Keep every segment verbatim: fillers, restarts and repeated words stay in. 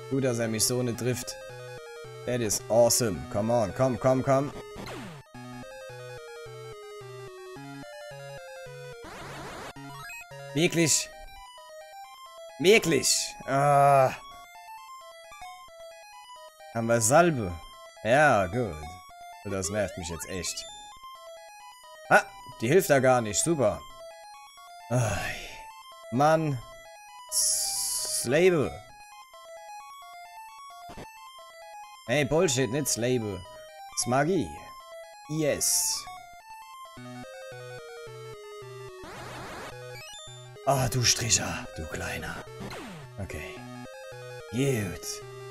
Gut, dass er mich so nicht trifft. That is awesome. Come on, komm, komm, komm. Wirklich? Wirklich? Ah. Haben wir Salbe? Ja, gut. Das nervt mich jetzt echt. Ah, die hilft da gar nicht. Super. Ai. Mann. Slave. Hey, Bullshit, nicht Slave. Smagi. Yes. Ah, oh, du Stricher, du Kleiner. Okay. Gut.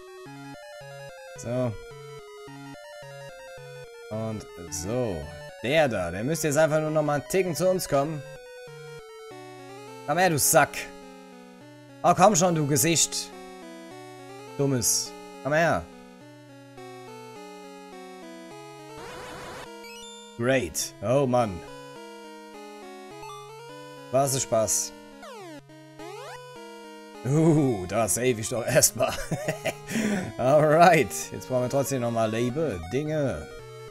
So. Und so. Der da, der müsste jetzt einfach nur noch mal einen Ticken zu uns kommen. Komm her, du Sack. Oh, komm schon, du Gesicht. Dummes. Komm her. Great. Oh, Mann. Was ist Spaß. Uh, da save ich doch erstmal. Alright. Jetzt brauchen wir trotzdem nochmal Leben. Dinge.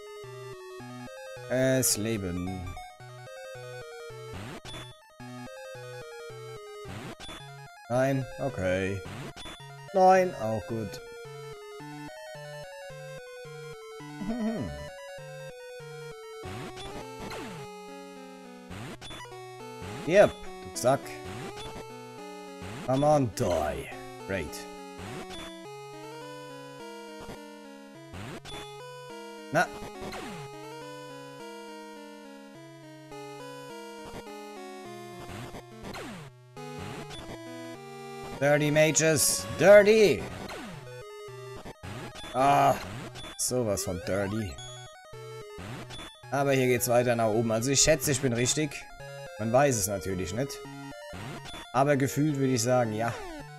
Es leben. Nein, okay. Nein, auch gut. Yep, du Sack. Come on, die. Great. Na. Dirty Mages. Dirty. Ah. Sowas von dirty. Aber hier geht's weiter nach oben. Also ich schätze, ich bin richtig. Man weiß es natürlich nicht. Aber gefühlt würde ich sagen, ja.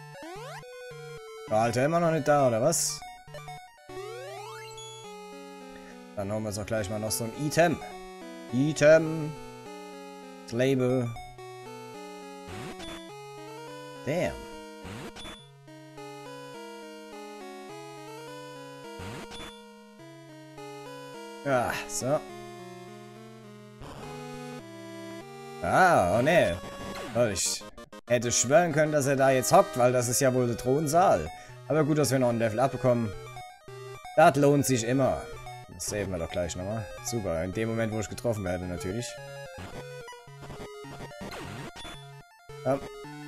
War Alter immer noch nicht da, oder was? Dann holen wir uns auch gleich mal noch so ein Item. Item. Das Label. Damn. Ja, so. Ah, oh ne. Oh, ich hätte schwören können, dass er da jetzt hockt, weil das ist ja wohl der Thronsaal. Aber gut, dass wir noch ein Level abbekommen. Das lohnt sich immer. Das saven wir doch gleich nochmal. Super, in dem Moment, wo ich getroffen werde, natürlich. Komm.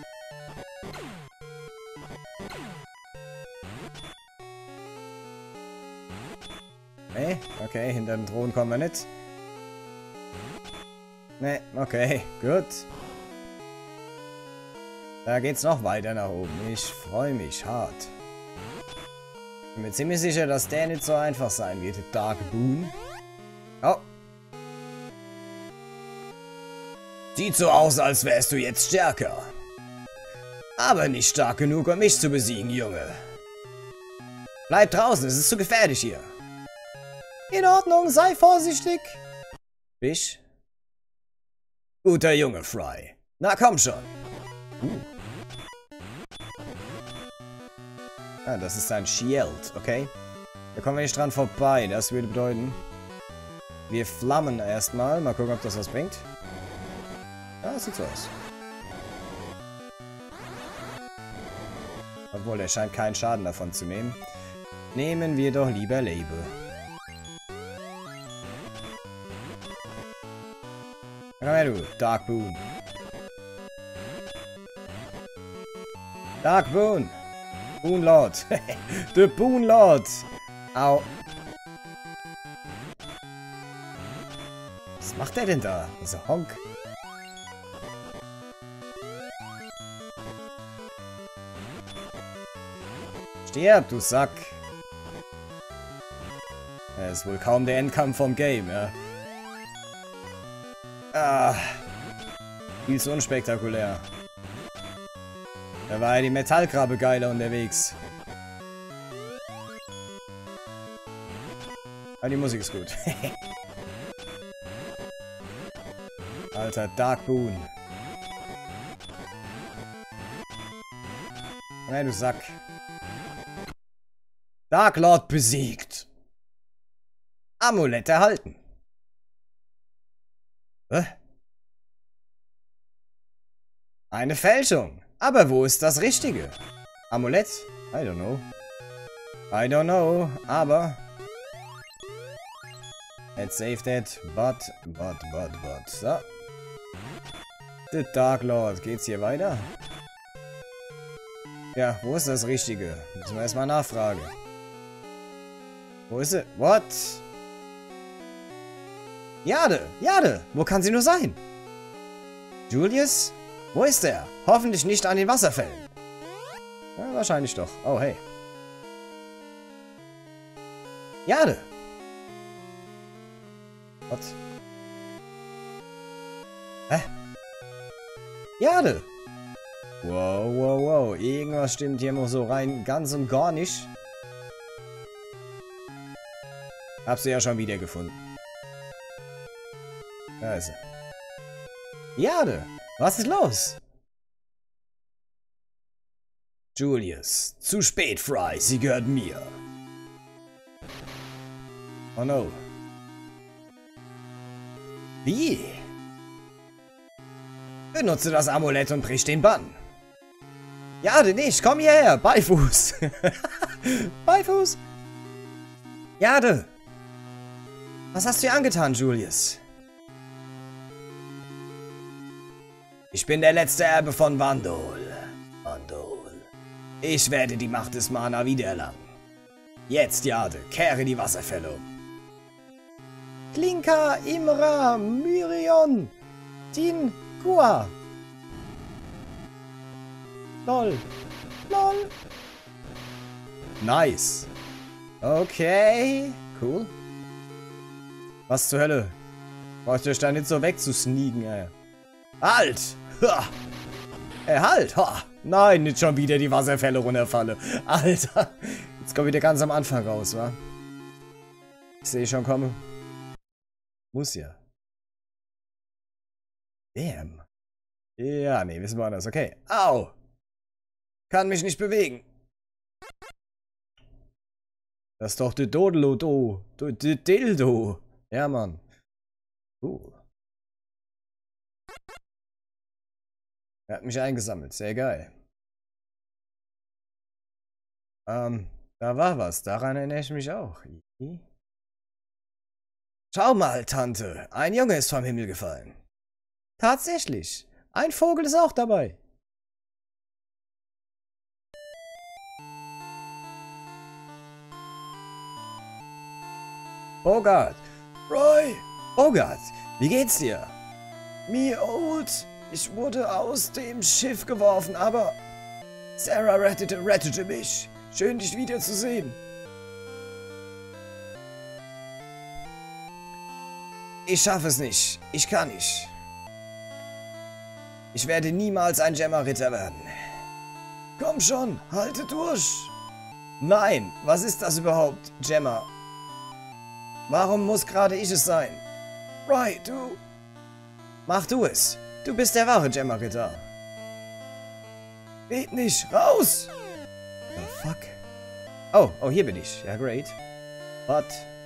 Nee, okay, hinter dem Thron kommen wir nicht. Nee, okay, gut. Da geht's noch weiter nach oben. Ich freue mich hart. Bin mir ziemlich sicher, dass der nicht so einfach sein wird. Dark Boon. Oh. Sieht so aus, als wärst du jetzt stärker. Aber nicht stark genug, um mich zu besiegen, Junge. Bleib draußen, es ist zu gefährlich hier. In Ordnung, sei vorsichtig. Fisch? Guter Junge, Fry. Na komm schon. Uh. Ah, das ist ein Shield, okay. Da kommen wir nicht dran vorbei. Das würde bedeuten, wir flammen erstmal. Mal gucken, ob das was bringt. Ja, das sieht so aus. Obwohl, der scheint keinen Schaden davon zu nehmen. Nehmen wir doch lieber Lebe. Komm her, du. Dark Boon. Dark Boon. Boon Lord. Der Boon Lord. Au. Was macht der denn da? Dieser Honk. Stirb, du Sack. Das ist wohl kaum der Endkampf vom Game, ja. Ah. Viel zu unspektakulär. Da war ja die Metallkrabbe geiler unterwegs. Aber die Musik ist gut. Alter, Dark Boon. Nein, du Sack. Dark Lord besiegt. Amulett erhalten. Hä? Eine Fälschung. Aber wo ist das Richtige? Amulett? I don't know. I don't know, aber... Let's save that. But, but, but, but. So. The Dark Lord. Geht's hier weiter? Ja, wo ist das Richtige? Müssen wir erstmal nachfragen. Wo ist sie? What? Jade! Jade! Wo kann sie nur sein? Julius? Wo ist er? Hoffentlich nicht an den Wasserfällen. Ja, wahrscheinlich doch. Oh, hey. Jade! What? Hä? Jade! Wow, wow, wow. Irgendwas stimmt hier noch so rein ganz und gar nicht. Hab sie ja schon wieder gefunden. Da ist sie. Jade! Was ist los? Julius. Zu spät, Fry. Sie gehört mir. Oh no. Wie? Benutze das Amulett und brich den Bann. Jade nicht, komm hierher. Beifuß. Beifuß. Jade. Was hast du ihr angetan, Julius? Ich bin der letzte Erbe von Vandol. Vandol. Ich werde die Macht des Mana wiedererlangen. Jetzt, Jade, kehre die Wasserfälle um. Klinka, Imra, Myrion, Tin, Kua. Lol. Lol. Nice. Okay. Cool. Was zur Hölle? Braucht ihr euch da nicht so wegzusneaken, ey. Halt! Ha! Ey, halt! Ha! Nein, nicht schon wieder die Wasserfälle runterfalle. Alter! Jetzt kommt wieder ganz am Anfang raus, wa? Ich sehe schon kommen. Muss ja. Damn. Ja, nee, wissen wir anders. Okay. Au! Kann mich nicht bewegen. Das ist doch der Dodelo, do. Der Dildo. Ja, Mann. Uh. Er hat mich eingesammelt. Sehr geil. Ähm, da war was. Daran erinnere ich mich auch. Schau mal, Tante. Ein Junge ist vom Himmel gefallen. Tatsächlich. Ein Vogel ist auch dabei. Bogart. Roy. Bogart. Wie geht's dir? Me old. Ich wurde aus dem Schiff geworfen, aber Sarah rettete, rettete mich. Schön, dich wiederzusehen. Ich schaffe es nicht. Ich kann nicht. Ich werde niemals ein Gemma-Ritter werden. Komm schon, halte durch. Nein, was ist das überhaupt, Gemma? Warum muss gerade ich es sein? Right, du... Mach du es. Du bist der wahre Gemma-Ritter. Geht nicht. Raus! The fuck? Oh, oh, hier bin ich. Ja, great. But...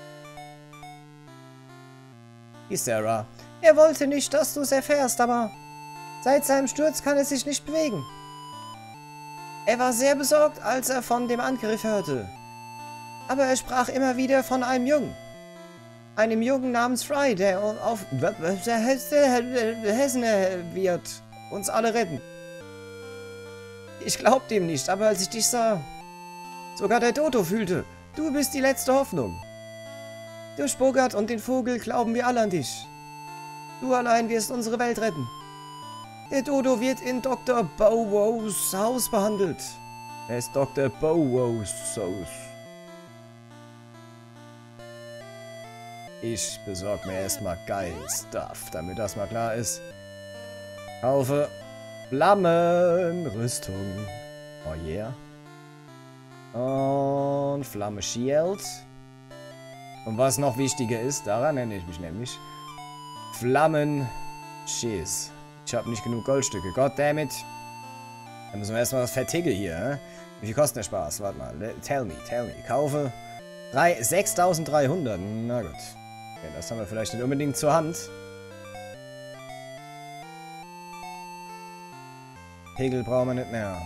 Die Sarah. Er wollte nicht, dass du es erfährst, aber... Seit seinem Sturz kann er sich nicht bewegen. Er war sehr besorgt, als er von dem Angriff hörte. Aber er sprach immer wieder von einem Jungen. Einem Jungen namens Fry, der auf der Hessen wird uns alle retten. Ich glaubte ihm nicht, aber als ich dich sah, sogar der Dodo fühlte, du bist die letzte Hoffnung. Durch Bogart und den Vogel glauben wir alle an dich. Du allein wirst unsere Welt retten. Der Dodo wird in Doktor Bowows Haus behandelt. Er ist Doktor Bowows Haus. Ich besorge mir erstmal geil Stuff, damit das mal klar ist. Kaufe Flammenrüstung. Oh yeah. Und Flamme Shield. Und was noch wichtiger ist, daran erinnere ich mich nämlich. Flammen Schiss. Ich habe nicht genug Goldstücke. Goddammit. Dann müssen wir erstmal das Verticke hier. Wie viel kostet der Spaß? Warte mal. Tell me, tell me. Kaufe sechstausenddreihundert. Na gut. Okay, das haben wir vielleicht nicht unbedingt zur Hand. Pegel brauchen wir nicht mehr.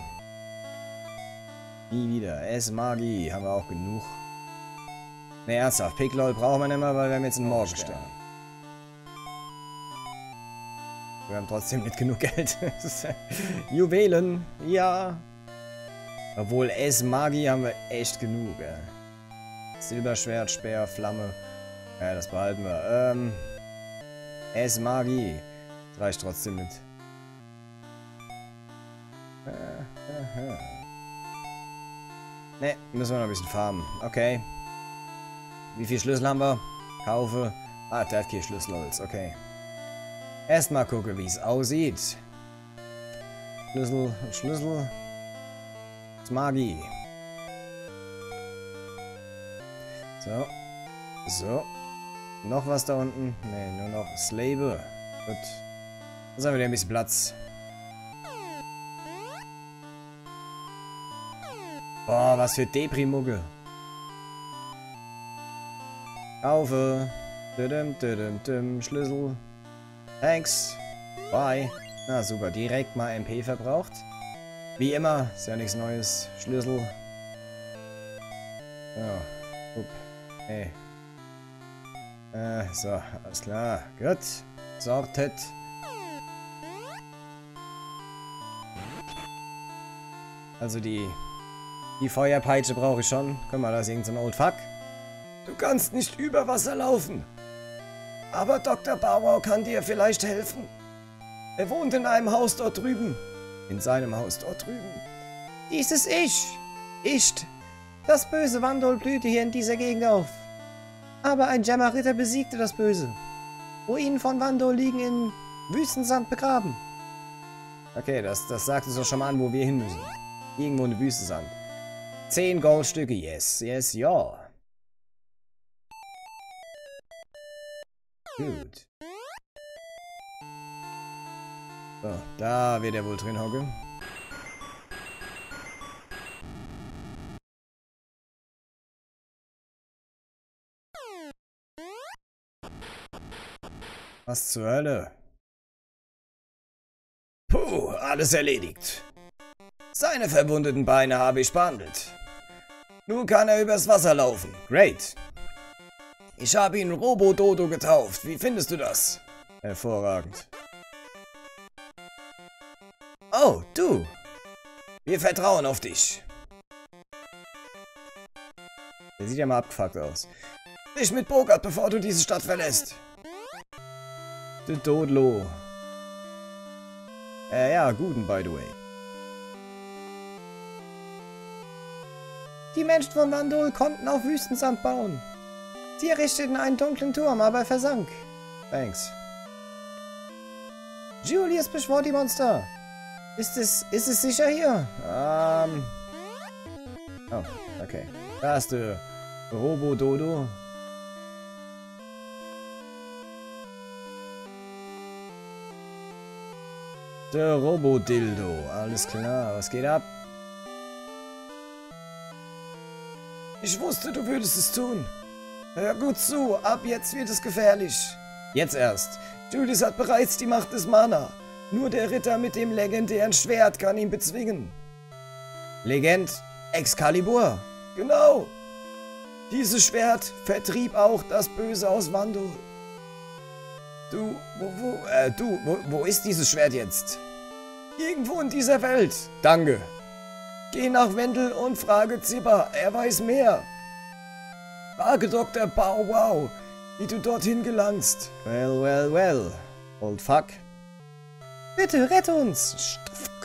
Nie wieder. S-Magie haben wir auch genug. Ne, ernsthaft. Piglol brauchen wir nicht mehr, weil wir haben jetzt einen Morgenstern. Wir haben trotzdem nicht genug Geld. Juwelen. Ja. Obwohl S-Magie haben wir echt genug. Ja. Silberschwert, Speer, Flamme. Ja, das behalten wir. Ähm. S-Magie. Das reicht trotzdem nicht. Ne, müssen wir noch ein bisschen farmen. Okay. Wie viele Schlüssel haben wir? Kaufe. Ah, der hat hier Schlüsselholz. Okay. Erstmal gucken, wie es aussieht. Schlüssel, Schlüssel. Magie. So. So. Noch was da unten? Ne, nur noch Slave. Gut. Jetzt haben wir wieder ein bisschen Platz. Boah, was für Depri-Mucke. Kaufe. Düdüm, düdüm, düdüm. Schlüssel. Thanks. Bye. Na super, direkt mal M P verbraucht. Wie immer, ist ja nichts Neues. Schlüssel. So. Upp. Hey. Äh, so, alles klar. Gut. Sortet. Also die... Die Feuerpeitsche brauche ich schon. Guck mal, da ist irgend so ein Old Fuck. Du kannst nicht über Wasser laufen. Aber Doktor Bauer kann dir vielleicht helfen. Er wohnt in einem Haus dort drüben. In seinem Haus dort drüben. Dies ist ich. Ich. Das böse Wandol blühte hier in dieser Gegend auf. Aber ein Jammer-Ritter besiegte das Böse. Ruinen von Wandol liegen in Wüstensand begraben. Okay, das, das sagt uns doch schon mal an, wo wir hin müssen. Irgendwo in Wüstensand. Zehn Goldstücke, yes, yes, ja. Gut. So, da wird er wohl drin hocken. Was zur Hölle? Puh, alles erledigt. Seine verwundeten Beine habe ich behandelt. Nun kann er übers Wasser laufen. Great. Ich habe ihn Robo-Dodo getauft. Wie findest du das? Hervorragend. Oh, du. Wir vertrauen auf dich. Der sieht ja mal abgefuckt aus. Dich mit Bogart, bevor du diese Stadt verlässt. Du Dodlo. Äh, ja, guten, by the way. Die Menschen von Wandol konnten auf Wüstensand bauen. Sie errichteten einen dunklen Turm, aber er versank. Thanks. Julius beschwor die Monster. Ist es, ist es sicher hier? Ähm. Oh, okay. Da ist der Robo-Dodo. Der Robo-Dildo. Alles klar, was geht ab? Ich wusste, du würdest es tun. Hör gut zu, ab jetzt wird es gefährlich. Jetzt erst. Julius hat bereits die Macht des Mana. Nur der Ritter mit dem legendären Schwert kann ihn bezwingen. Legend Excalibur. Genau. Dieses Schwert vertrieb auch das Böse aus Wandol. Du, wo, wo, äh, du, wo, wo ist dieses Schwert jetzt? Irgendwo in dieser Welt. Danke. Geh nach Wendel und frage Zipper, er weiß mehr. Frage Doktor Bow Wow, wie du dorthin gelangst. Well, well, well. Old Fuck. Bitte, rette uns.